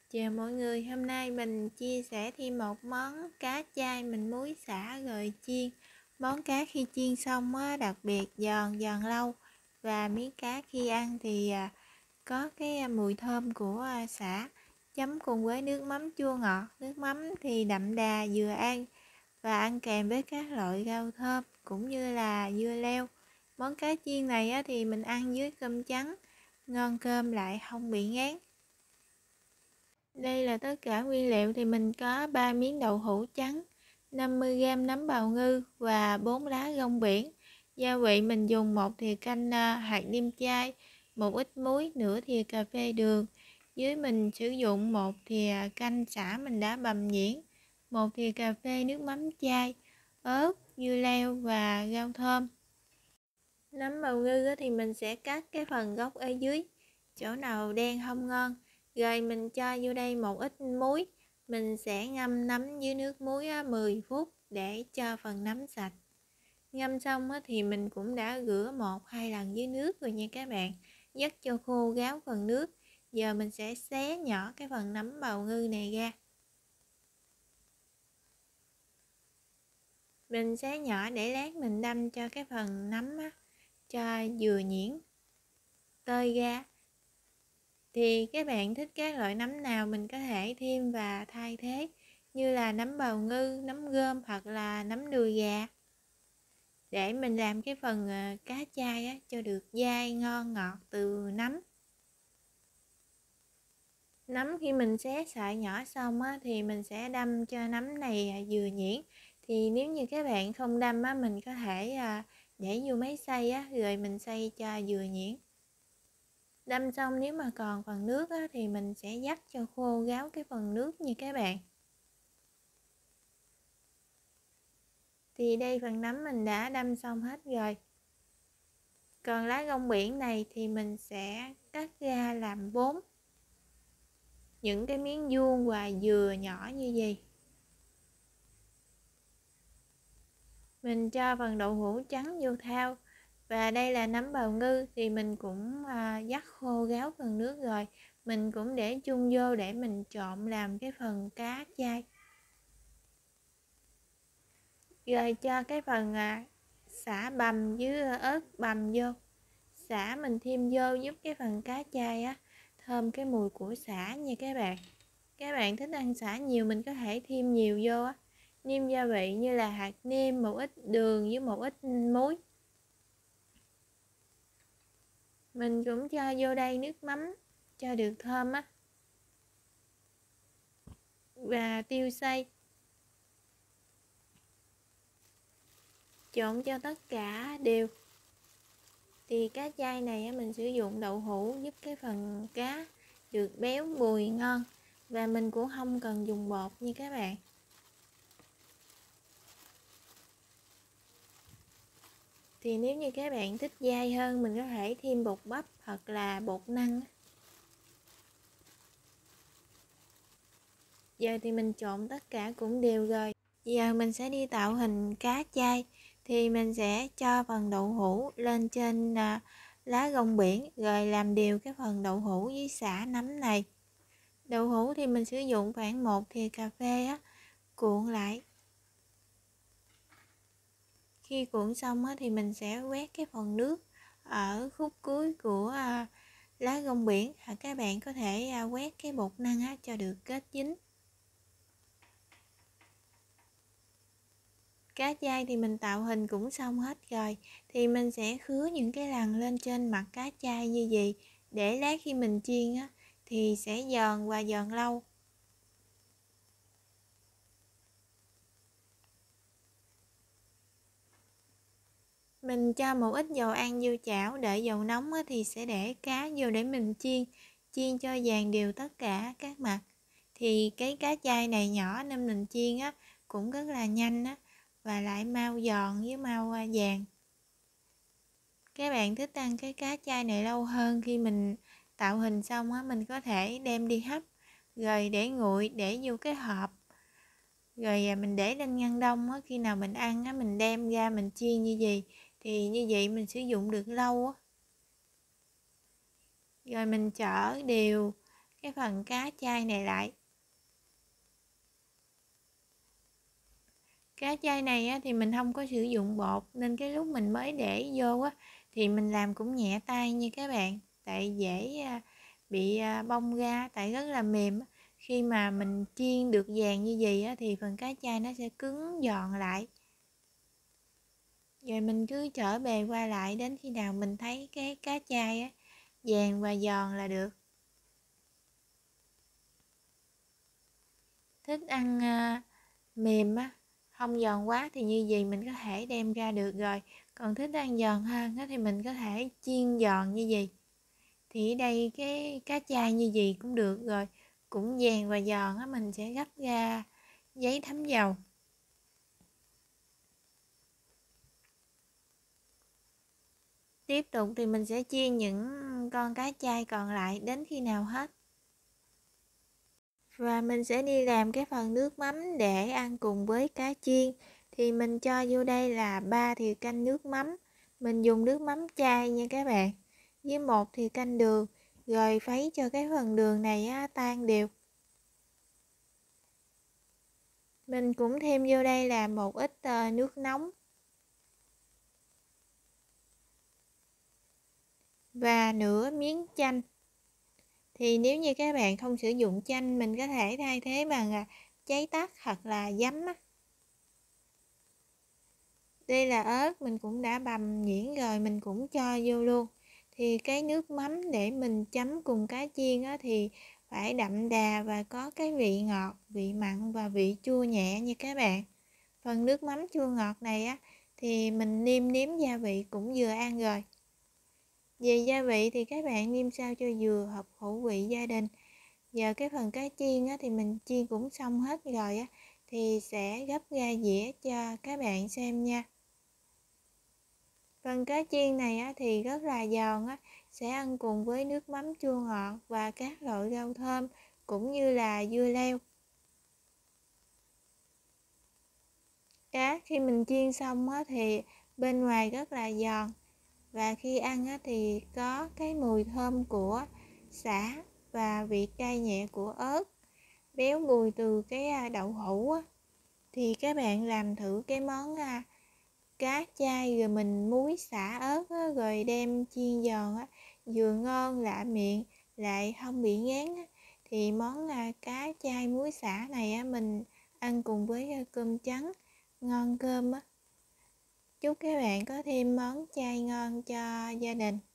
Chào mọi người, hôm nay mình chia sẻ thêm một món cá chai mình muối sả rồi chiên. Món cá khi chiên xong á, đặc biệt giòn lâu, và miếng cá khi ăn thì có cái mùi thơm của sả, chấm cùng với nước mắm chua ngọt. Nước mắm thì đậm đà vừa ăn và ăn kèm với các loại rau thơm cũng như là dưa leo. Món cá chiên này á, thì mình ăn với cơm trắng, ngon cơm lại không bị ngán. Đây là tất cả nguyên liệu thì mình có 3 miếng đậu hũ trắng, 50g nấm bào ngư và 4 lá rong biển. Gia vị mình dùng 1 thìa canh hạt nêm chai, một ít muối, nửa thìa cà phê đường. Dưới mình sử dụng 1 thìa canh sả mình đã bằm nhuyễn, 1 thìa cà phê nước mắm chai, ớt, dưa leo và rau thơm. Nấm bào ngư thì mình sẽ cắt cái phần gốc ở dưới, chỗ nào đen không ngon. Rồi mình cho vô đây một ít muối. Mình sẽ ngâm nấm dưới nước muối 10 phút để cho phần nấm sạch. Ngâm xong thì mình cũng đã rửa 1-2 lần dưới nước rồi nha các bạn. Vắt cho khô ráo phần nước. Giờ mình sẽ xé nhỏ cái phần nấm bào ngư này ra. Mình xé nhỏ để lát mình đâm cho cái phần nấm cho vừa nhuyễn tơi ra. Thì các bạn thích các loại nấm nào mình có thể thêm và thay thế, như là nấm bào ngư, nấm rơm hoặc là nấm đùi gà, để mình làm cái phần cá chai cho được dai ngon ngọt từ nấm. Nấm khi mình xé sợi nhỏ xong thì mình sẽ đâm cho nấm này vừa nhuyễn. Thì nếu như các bạn không đâm mình có thể để vô máy xay rồi mình xay cho vừa nhuyễn. Đâm xong nếu mà còn phần nước thì mình sẽ vắt cho khô ráo cái phần nước như các bạn. Thì đây phần nấm mình đã đâm xong hết rồi. Còn lá rong biển này thì mình sẽ cắt ra làm 4 những cái miếng vuông và vừa nhỏ như vậy. Mình cho phần đậu hũ trắng vô thau. Và đây là nấm bào ngư thì mình cũng vắt khô ráo phần nước rồi. Mình cũng để chung vô để mình trộn làm cái phần cá chai. Rồi cho cái phần sả bằm với ớt bằm vô. Sả mình thêm vô giúp cái phần cá chai thơm cái mùi của sả nha các bạn. Các bạn thích ăn sả nhiều mình có thể thêm nhiều vô nêm gia vị như là hạt nêm, một ít đường với một ít muối. Mình cũng cho vô đây nước mắm cho được thơm và tiêu xay. Trộn cho tất cả đều. Thì cá chai này mình sử dụng đậu hũ giúp cái phần cá được béo bùi ngon. Và mình cũng không cần dùng bột nha các bạn. Thì nếu như các bạn thích dai hơn mình có thể thêm bột bắp hoặc là bột năng. Giờ thì mình trộn tất cả cũng đều rồi. Giờ mình sẽ đi tạo hình cá chai. Thì mình sẽ cho phần đậu hũ lên trên lá rong biển, rồi làm đều cái phần đậu hũ với sả nấm này. Đậu hũ thì mình sử dụng khoảng 1 thìa cà phê cuộn lại. Khi cuộn xong thì mình sẽ quét cái phần nước ở khúc cuối của lá rong biển, hoặc các bạn có thể quét cái bột năng cho được kết dính. Cá chai thì mình tạo hình cũng xong hết rồi. Thì mình sẽ khứa những cái lằn lên trên mặt cá chai như vậy, để lát khi mình chiên thì sẽ giòn và giòn lâu. Mình cho một ít dầu ăn vô chảo, đợi dầu nóng thì sẽ để cá vô để mình chiên cho vàng đều tất cả các mặt. Thì cái cá chai này nhỏ nên mình chiên cũng rất là nhanh và lại mau giòn với mau vàng. Các bạn thích ăn cái cá chai này lâu hơn, khi mình tạo hình xong mình có thể đem đi hấp rồi để nguội, để vô cái hộp, rồi mình để lên ngăn đông khi nào mình ăn mình đem ra mình chiên như vậy. Thì như vậy mình sử dụng được lâu Rồi mình chở đều cái phần cá chay này lại. Cá chay này á, thì mình không có sử dụng bột nên cái lúc mình mới để vô á, thì mình làm cũng nhẹ tay nha các bạn, tại dễ bị bong ra, tại rất là mềm. Khi mà mình chiên được vàng như vậy á, thì phần cá chay nó sẽ cứng giòn lại. Rồi mình cứ chở bề qua lại đến khi nào mình thấy cái cá chay á, vàng và giòn là được. Thích ăn mềm á, không giòn quá thì như vậy mình có thể đem ra được rồi. Còn thích ăn giòn hơn á, thì mình có thể chiên giòn như vậy. Thì ở đây cái cá chay như vậy cũng được rồi, cũng vàng và giòn á, mình sẽ gấp ra giấy thấm dầu. Tiếp tục thì mình sẽ chiên những con cá chay còn lại đến khi nào hết. Và mình sẽ đi làm cái phần nước mắm để ăn cùng với cá chiên. Thì mình cho vô đây là 3 thìa canh nước mắm. Mình dùng nước mắm chai nha các bạn. Với 1 thìa canh đường. Rồi khuấy cho cái phần đường này tan đều. Mình cũng thêm vô đây là một ít nước nóng. Và nửa miếng chanh. Thì nếu như các bạn không sử dụng chanh, mình có thể thay thế bằng cháy tắc hoặc là giấm á. Đây là ớt mình cũng đã bằm nhuyễn rồi, mình cũng cho vô luôn. Thì cái nước mắm để mình chấm cùng cá chiên á, thì phải đậm đà và có cái vị ngọt, vị mặn và vị chua nhẹ nha các bạn. Phần nước mắm chua ngọt này á, thì mình nêm gia vị cũng vừa ăn rồi. Về gia vị thì các bạn nêm sao cho vừa hợp khẩu vị gia đình. Giờ cái phần cá chiên á, thì mình chiên cũng xong hết rồi á, thì sẽ gấp ra dĩa cho các bạn xem nha. Phần cá chiên này á, thì rất là giòn á, sẽ ăn cùng với nước mắm chua ngọt và các loại rau thơm cũng như là dưa leo. Cá khi mình chiên xong á, thì bên ngoài rất là giòn và khi ăn á, thì có cái mùi thơm của sả và vị cay nhẹ của ớt, béo bùi từ cái đậu hũ á. Thì các bạn làm thử cái món cá chay rồi mình muối xả ớt á, rồi đem chiên giòn á, vừa ngon lạ miệng lại không bị ngán á. Thì món cá chay muối xả này á, mình ăn cùng với cơm trắng ngon cơm á. Chúc các bạn có thêm món chay ngon cho gia đình.